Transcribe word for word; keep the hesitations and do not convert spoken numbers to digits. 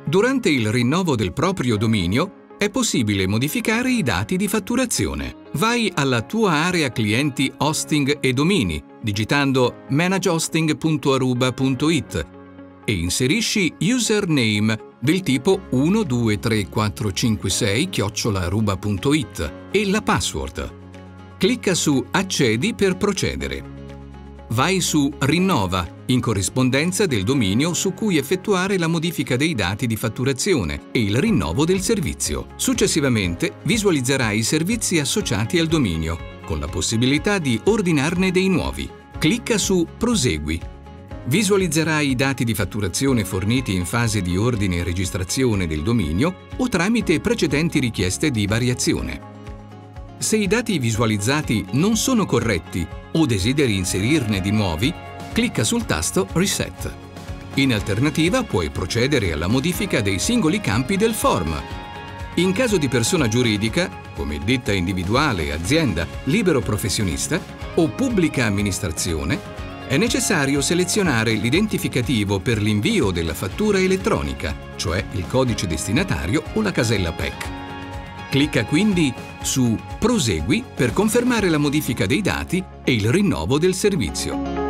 Durante il rinnovo del proprio dominio è possibile modificare i dati di fatturazione. Vai alla tua area clienti hosting e domini, digitando managehosting punto aruba punto it e inserisci username del tipo uno due tre quattro cinque sei chiocciola aruba punto it e la password. Clicca su Accedi per procedere. Vai su Rinnova, in corrispondenza del dominio su cui effettuare la modifica dei dati di fatturazione e il rinnovo del servizio. Successivamente visualizzerai i servizi associati al dominio, con la possibilità di ordinarne dei nuovi. Clicca su Prosegui. Visualizzerai i dati di fatturazione forniti in fase di ordine e registrazione del dominio o tramite precedenti richieste di variazione. Se i dati visualizzati non sono corretti o desideri inserirne di nuovi, clicca sul tasto Reset. In alternativa puoi procedere alla modifica dei singoli campi del form. In caso di persona giuridica, come ditta individuale, azienda, libero professionista o pubblica amministrazione, è necessario selezionare l'identificativo per l'invio della fattura elettronica, cioè il codice destinatario o la casella P E C. Clicca quindi su Prosegui per confermare la modifica dei dati e il rinnovo del servizio.